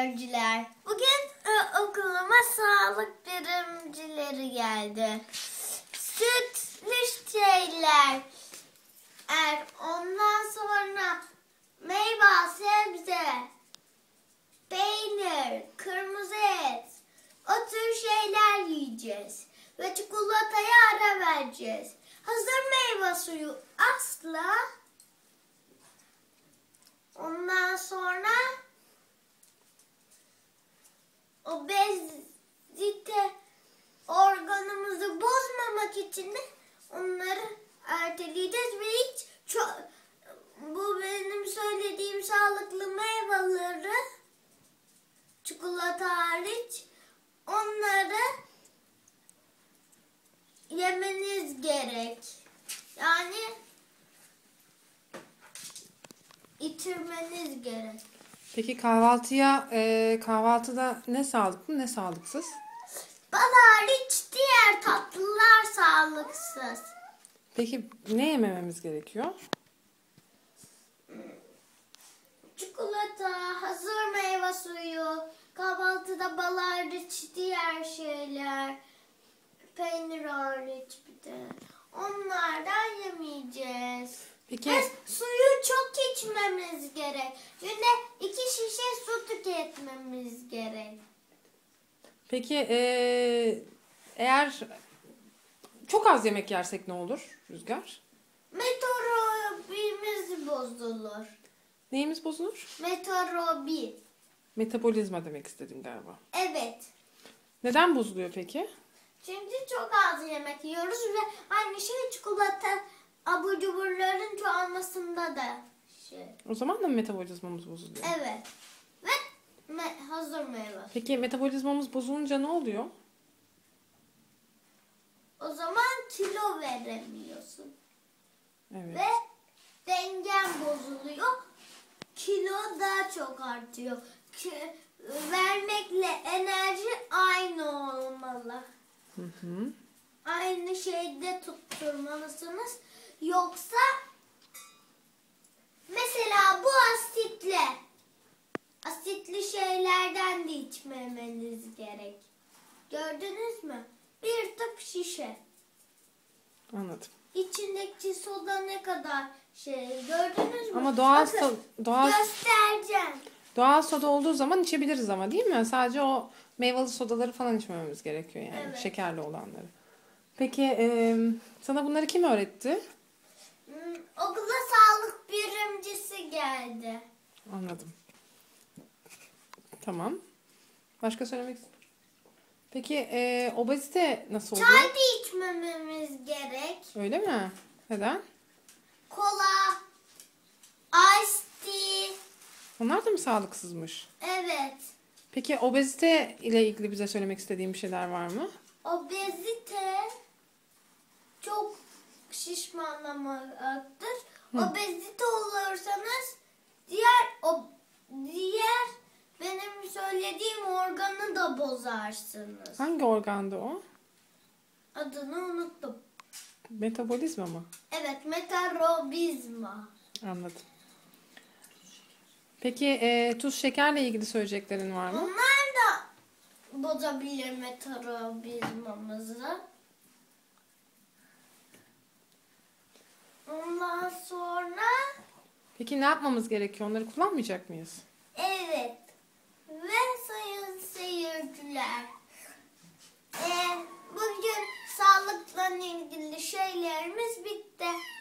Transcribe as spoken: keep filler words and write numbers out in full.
öğrenciler. Bugün e, okuluma sağlık birimcileri geldi. Sütlü şeyler. Er, ondan sonra meyve, sebze, peynir, kırmızı et, o tür şeyler yiyeceğiz. Ve çikolataya ara vereceğiz. Hazır meyve suyu asla. Ondan sonra obezite organımızı bozmamak için de onları erteleyeceğiz ve hiç çok, bu benim söylediğim sağlıklı meyveleri, çikolata hariç, onları yemeniz gerek. Yani İtirmeniz gerek. Peki kahvaltıya e, kahvaltıda ne sağlıklı ne sağlıksız? Bal hariç diğer tatlılar sağlıksız. Peki ne yemememiz gerekiyor? Çikolata, hazır meyve suyu, kahvaltıda bal hariç diğer şeyler, peynir hariç bir de. Onlardan yemeyeceğiz. Peki Ve suyu çok içmemiz gerek. Günde iki şişe su tüketmemiz gerek. Peki e, eğer çok az yemek yersek ne olur Rüzgar? Meteorobimiz bozulur. Neyimiz bozulur? Meteorobi. Metabolizma demek istedin galiba. Evet. Neden bozuluyor peki? Çünkü çok az yemek yiyoruz ve aynı şey çikolata, abur cuburların çoğalmasında da şey. O zaman da mı metabolizmamız bozuluyor? Evet. Ve me- hazır meyve. Peki metabolizmamız bozulunca ne oluyor? O zaman kilo veremiyorsun. Evet. Ve dengen bozuluyor. Kilo daha çok artıyor. Ki, vermekle enerji aynı olmalı. Hı hı. Aynı şeyde tutturmalısınız. Yoksa mesela bu asitle asitli şeylerden de içmemeniz gerek. Gördünüz mü? Bir tıp şişe. Anladım. İçindeki soda ne kadar şey gördünüz mü? Ama doğal Bakın, so- doğal göstereceğim. doğal soda olduğu zaman içebiliriz ama değil mi? Sadece o meyveli sodaları falan içmememiz gerekiyor yani. Evet. Şekerli olanları. Peki e, sana bunları kim öğretti? Hmm, okula sağlık birimcisi geldi. Anladım. Tamam. Başka söylemek istiyorum. Peki e, obezite nasıl oluyor? Çay da içmememiz gerek. Öyle mi? Neden? Kola, iced tea. Onlar da mı sağlıksızmış? Evet. Peki obezite ile ilgili bize söylemek istediğin bir şeyler var mı? Obezite çok şişmanlamaktır. Hı. Obezite olursanız diğer o diğer benim söylediğim organı da bozarsınız. Hangi organda o? Adını unuttum. Metabolizma mı? Evet, metarobizma. Anladım. Peki e, tuz şekerle ilgili söyleyeceklerin var mı? Onlar da bozabilir metarobizmamızı. Ondan sonra Peki ne yapmamız gerekiyor? Onları kullanmayacak mıyız? evet ve sayın seyirciler, e, bugün sağlıkla ilgili şeylerimiz bitti.